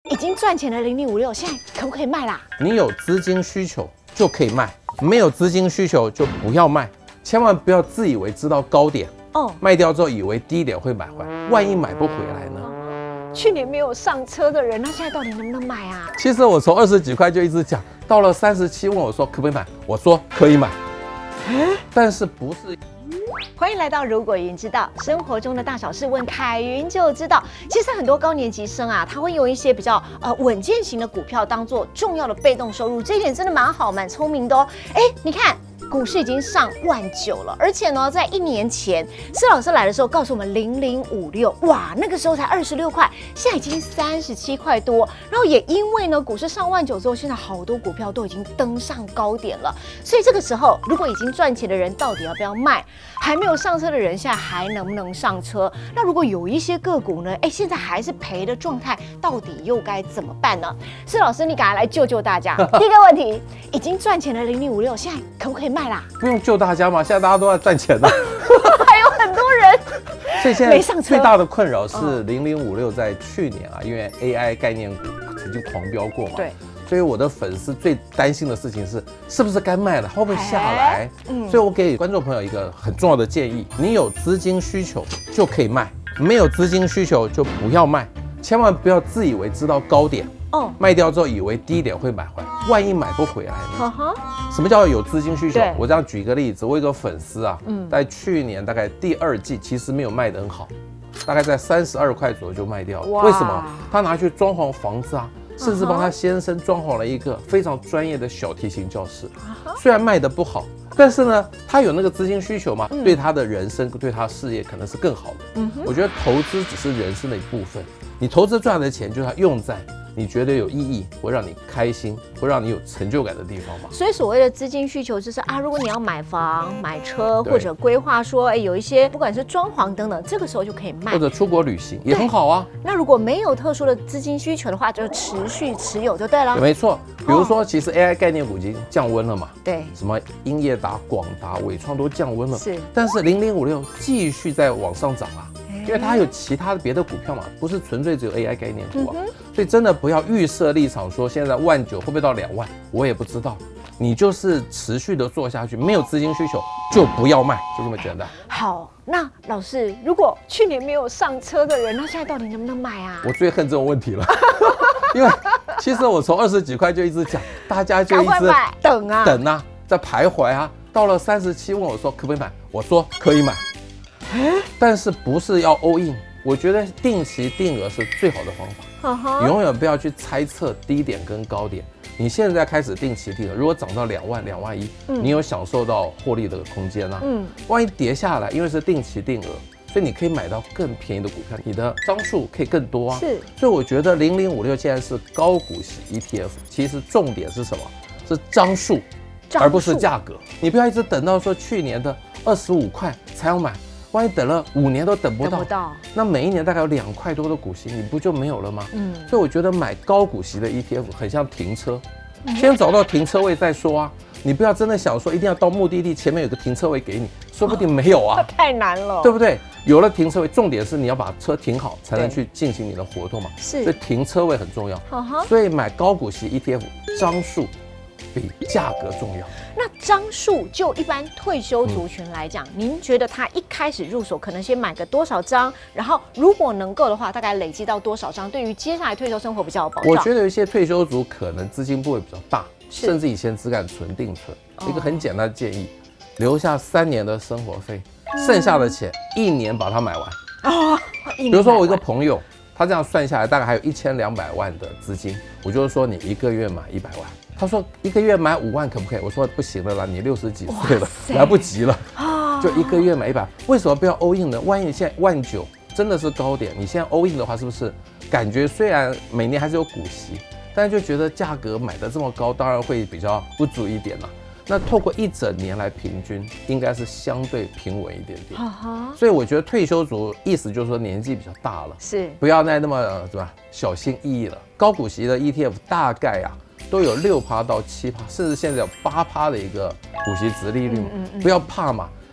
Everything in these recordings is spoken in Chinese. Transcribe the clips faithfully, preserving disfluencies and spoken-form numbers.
已经赚钱的零零五六，现在可不可以卖啦？ 你有资金需求就可以卖，没有资金需求就不要卖，千万不要自以为知道高点哦，卖掉之后以为低点会买回来，万一买不回来呢？ 去年没有上车的人，那现在到底能不能买啊？ 其实我从二十几块就一直讲，到了三十七问我说可不可以买，我说可以买，但是不是。 欢迎来到如果云知道，生活中的大小事问凯云就知道。其实很多高年级生啊，他会用一些比较呃稳健型的股票当做重要的被动收入，这一点真的蛮好，蛮聪明的哦。哎，你看。股市已经上万九了，而且呢，在一年前施老师来的时候告诉我们零零五六，哇，那个时候才二十六块，现在已经三十七块多。然后也因为呢，股市上万九之后，现在好多股票都已经登上高点了，所以这个时候，如果已经赚钱的人到底要不要卖？还没有上车的人现在还能不能上车？那如果有一些个股呢，哎，现在还是赔的状态，到底又该怎么办呢？施老师，你赶快来救救大家。第一个问题，已经赚钱的零零五六，现在可不可以卖？ 不用救大家嘛，现在大家都在赚钱的， 还有很多人， 所以现在最大的困扰是零零五六在去年啊，因为 A I 概念股曾经狂飙过嘛，对，所以我的粉丝最担心的事情是，是不是该卖了，会不会下来？嗯，所以我给观众朋友一个很重要的建议：你有资金需求就可以卖，没有资金需求就不要卖，千万不要自以为知道高点。哦，卖掉之后以为低点会买回来，万一买不回来呢？ Uh-huh. 什么叫有资金需求？我这样举一个例子，我有个粉丝啊，嗯，在去年大概第二季其实没有卖得很好，大概在三十二块左右就卖掉了。为什么？他拿去装潢房子啊，甚至帮他先生装潢了一个非常专业的小提琴教室。Uh-huh. 虽然卖得不好，但是呢，他有那个资金需求嘛，嗯、对他的人生、对他事业可能是更好的。嗯哼，我觉得投资只是人生的一部分，你投资赚的钱就是要用在你觉得有意义，会让你开心，会让你有成就感的地方嘛。 所以所谓的资金需求就是啊，如果你要买房、买车，或者规划说，哎，有一些不管是装潢等等，这个时候就可以卖， 或者出国旅行也很好啊。 那如果没有特殊的资金需求的话，就持续持有就对了。 没错，比如说，其实 A I 概念股已经降温了嘛， 对， 什么英业达、广达、伟创都降温了， 是， 但是零零五六继续在往上涨啊。因为它有其他的别的股票嘛，不是纯粹只有 A I 概念股啊，嗯、所以真的不要预设立场说现在万九会不会到两万，我也不知道。你就是持续的做下去，没有资金需求就不要卖，就这么简单。 好，那老师，如果去年没有上车的人，那现在到底能不能买啊？ 我最恨这种问题了，因为其实我从二十几块就一直讲，大家就一直等啊等啊，在徘徊啊，到了三十七问我说可不可以买，我说可以买。但是不是要 all in？ 我觉得定期定额是最好的方法。Uh-huh. 永远不要去猜测低点跟高点。你现在开始定期定额，如果涨到两万、两万一，嗯，你有享受到获利的空间啊。嗯，万一跌下来，因为是定期定额，所以你可以买到更便宜的股票，你的张数可以更多啊。是，所以我觉得零零五六现在是高股息 E T F， 其实重点是什么？是张数，而不是价格。你不要一直等到说去年的二十五块才要买。万一等了五年都等不到，等不到，那每一年大概有两块多的股息，你不就没有了吗？嗯，所以我觉得买高股息的 E T F 很像停车，先找到停车位再说啊。你不要真的想说一定要到目的地前面有个停车位给你，说不定没有啊， 太难了， 对不对？有了停车位，重点是你要把车停好，才能去进行你的活动嘛。 是， 所以停车位很重要。所以买高股息 E T F 张数比价格重要。 那张数就一般退休族群来讲，嗯、您觉得他一开始入手可能先买个多少张？然后如果能够的话，大概累积到多少张？对于接下来退休生活比较有保障。 我觉得有一些退休族可能资金部位比较大，甚至以前只敢存定存。哦、一个很简单的建议，留下三年的生活费，嗯、剩下的钱一年把它买完。哦，比如说我一个朋友，他这样算下来大概还有一千两百万的资金，我就是说你一个月买一百万。他说一个月买五万可不可以？我说不行了啦，你六十几岁了，来不及了，就一个月买一百。为什么不要 all in 呢？万一你现在万九真的是高点，你现在 all in 的话，是不是感觉虽然每年还是有股息，但是就觉得价格买得这么高，当然会比较不足一点啦。那透过一整年来平均，应该是相对平稳一点点。所以我觉得退休族意思就是说年纪比较大了，是不要再那么什么小心翼翼了。高股息的 E T F 大概啊。都有六趴到七趴，甚至现在有八趴的一个股息殖利率，嗯嗯嗯、不要怕嘛。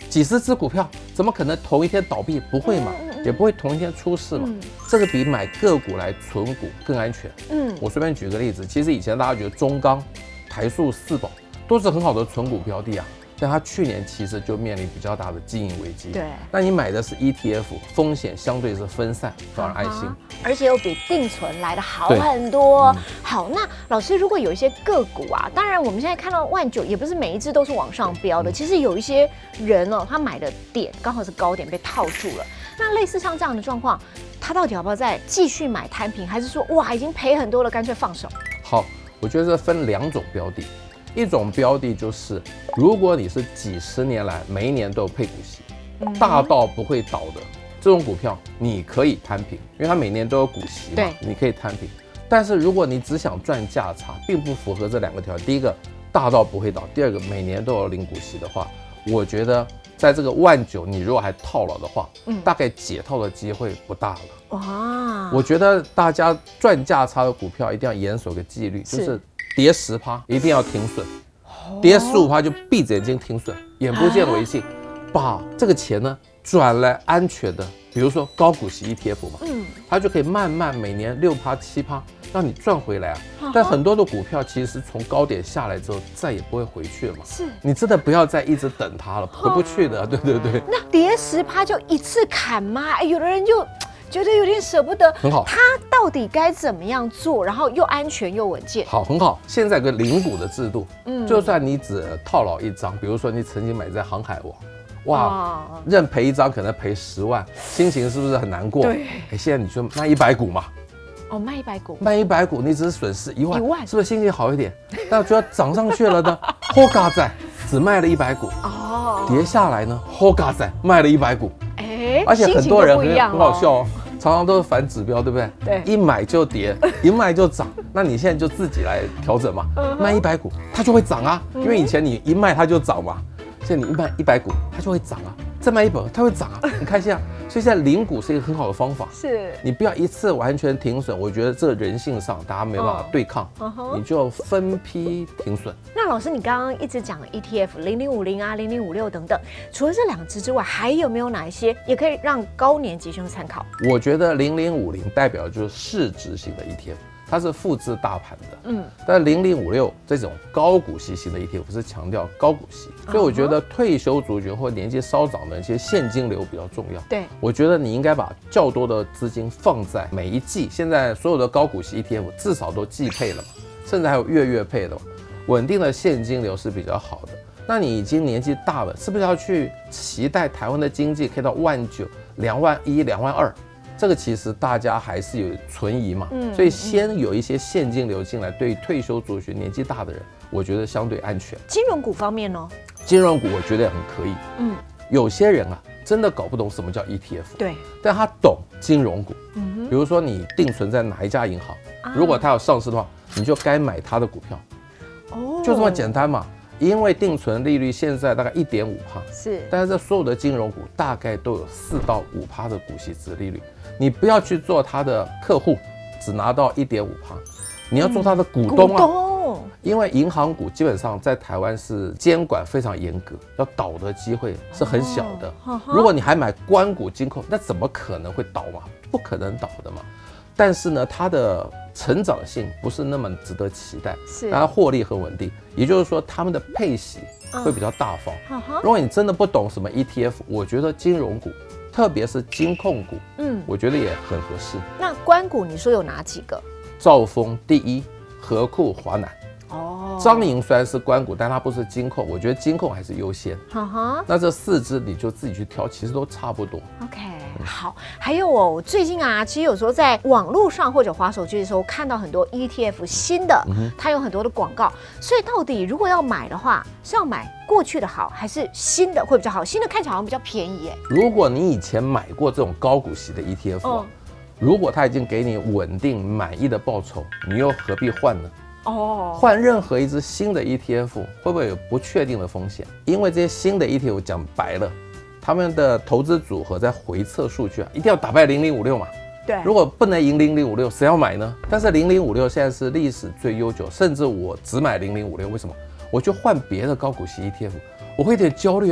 几十只股票，怎么可能同一天倒闭？不会嘛，也不会同一天出事嘛。这个比买个股来存股更安全。嗯，我随便举个例子，其实以前大家觉得中钢、台塑、四宝都是很好的存股标的啊。但它去年其实就面临比较大的经营危机。对，那你买的是 E T F， 风险相对是分散，反而安心， 而且又比定存来的好很多。嗯、好，那老师，如果有一些个股啊，当然我们现在看到万九，也不是每一只都是往上飙的，嗯、其实有一些人哦，他买的点刚好是高点被套住了。那类似像这样的状况，他到底要不要再继续买摊平，还是说哇已经赔很多了，干脆放手？ 好，我觉得这分两种标的。一种标的就是，如果你是几十年来每一年都有配股息，大到不会倒的这种股票，你可以摊平，因为它每年都有股息嘛，你可以摊平。但是如果你只想赚价差，并不符合这两个条件，第一个大到不会倒，第二个每年都有领股息的话，我觉得在这个万九，你如果还套牢的话，嗯，大概解套的机会不大了。哇，我觉得大家赚价差的股票一定要严守个纪律，就是。跌十趴一定要停损，跌十五趴就闭着眼睛停损，眼不见为净，把这个钱呢转来安全的，比如说高股息 E T F 嘛，嗯，它就可以慢慢每年六趴七趴让你赚回来啊。但很多的股票其实从高点下来之后再也不会回去了嘛，是你真的不要再一直等它了，回不去的，对对对。 那跌十趴就一次砍吗？有的人就。觉得有点舍不得， 很好。 他到底该怎么样做，然后又安全又稳健？ 好，很好。现在有个零股的制度，嗯，就算你只套牢一张，比如说你曾经买在航海王，哇，认赔一张可能赔十万，心情是不是很难过？对。哎，现在你就卖一百股嘛。 哦，卖一百股， 卖一百股，你只是损失一万，一万，是不是心情好一点？但觉得涨上去了呢，吼嘎仔只卖了一百股，哦，跌下来呢，吼嘎仔卖了一百股。而且很多人很很好笑哦，常常都是反指标，对不对？对，一买就跌，一卖就涨。那你现在就自己来调整嘛，卖一百股它就会涨啊，因为以前你一卖它就涨嘛，现在你一卖一百股它就会涨啊，再卖一本它会涨啊，很开心啊。所以现在零股是一个很好的方法，是你不要一次完全停损，我觉得这人性上大家没办法对抗，你就分批停损。 那老师，你刚刚一直讲 E T F 零零五零啊、零零五六等等，除了这两只之外，还有没有哪一些也可以让高年级生参考？ 我觉得零零五零代表的就是市值型的 E T F。它是复制大盘的，嗯，但零零五六这种高股息型的 E T F 是强调高股息，所以我觉得退休族群或年纪稍长的一些现金流比较重要。对，我觉得你应该把较多的资金放在每一季，现在所有的高股息 E T F 至少都季配了嘛，甚至还有月月配的嘛，稳定的现金流是比较好的。那你已经年纪大了，是不是要去期待台湾的经济可以到万九、两万一、两万二？这个其实大家还是有存疑嘛，嗯，所以先有一些现金流进来，对于退休族群、年纪大的人，我觉得相对安全。 金融股方面呢？ 金融股我觉得也很可以，嗯，有些人啊真的搞不懂什么叫 E T F， 对，但他懂金融股，嗯，比如说你定存在哪一家银行，啊、如果它有上市的话，你就该买它的股票，哦，就这么简单嘛。因为定存利率现在大概一点五趴，是，但是这所有的金融股大概都有四到五趴的股息殖利率，你不要去做它的客户，只拿到一点五趴，你要做它的股东啊，嗯、股东，因为银行股基本上在台湾是监管非常严格，要倒的机会是很小的。哦、如果你还买官股金控，那怎么可能会倒嘛？不可能倒的嘛。但是呢，它的成长性不是那么值得期待，是，但它获利很稳定，也就是说他们的配息会比较大方。嗯、如果你真的不懂什么 E T F， 我觉得金融股，特别是金控股，嗯，我觉得也很合适。 那官股你说有哪几个？ 兆丰、第一、和库、华南。哦，彰银虽然是官股，但它不是金控，我觉得金控还是优先。哈哈，那这四支你就自己去挑，其实都差不多。 OK。好，还有哦，我最近啊，其实有时候在网络上或者滑手机的时候，看到很多 E T F 新的，嗯、它有很多的广告。所以到底如果要买的话，是要买过去的好，还是新的会比较好？新的看起来好像比较便宜哎。 如果你以前买过这种高股息的 E T F，、啊嗯、如果它已经给你稳定满意的报酬，你又何必换呢？哦，换任何一只新的 E T F 会不会有不确定的风险？因为这些新的 E T F 讲白了。他们的投资组合在回测数据啊，一定要打败零零五六嘛。对，如果不能赢零零五六，谁要买呢？但是零零五六现在是历史最悠久，甚至我只买零零五六，为什么？我就换别的高股息 E T F， 我会有点焦虑啊。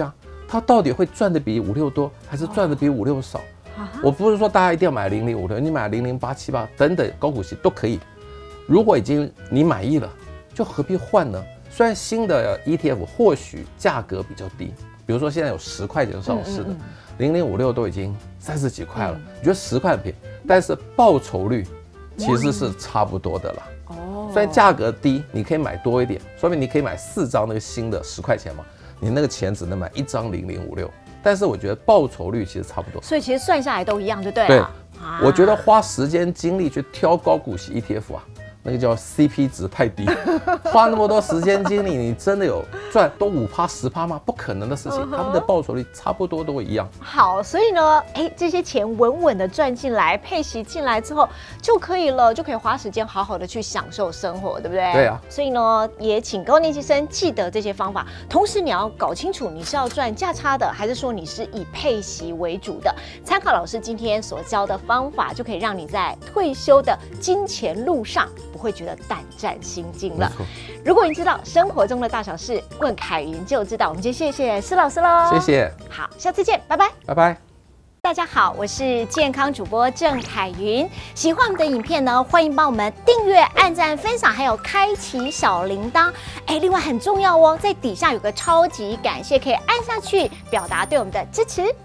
它到底会赚的比五六多，还是赚的比五六少？我不是说大家一定要买零零五六，你买零零八七八等等高股息都可以。如果已经你满意了，就何必换呢？虽然新的 E T F 或许价格比较低，比如说现在有十块钱上市的零零五六都已经三十几块了，你觉得十块很便宜，但是报酬率其实是差不多的了。哦，虽然价格低，你可以买多一点，说明你可以买四张那个新的十块钱嘛，你那个钱只能买一张零零五六，但是我觉得报酬率其实差不多， 所以其实算下来都一样就对了。 对，啊、我觉得花时间精力去挑高股息 E T F 啊。那个叫 C P 值太低，花那么多时间精力，你真的有赚都五趴十趴吗？不可能的事情，他们的报酬率差不多都一样。 好，所以呢，哎，这些钱稳稳的赚进来，配息进来之后就可以了，就可以花时间好好的去享受生活，对不对？ 对啊。 所以呢，也请高年级生记得这些方法，同时你要搞清楚你是要赚价差的，还是说你是以配息为主的。参考老师今天所教的方法，就可以让你在退休的金钱路上不会觉得胆战心惊了。如果你知道生活中的大小事，问凯云就知道。我们今天谢谢施老师喽， 谢谢。 好，下次见，拜拜， 拜拜。 大家好，我是健康主播郑凯云。喜欢我们的影片呢，欢迎帮我们订阅、按赞、分享，还有开启小铃铛。哎，另外很重要哦，在底下有个超级感谢，可以按下去表达对我们的支持。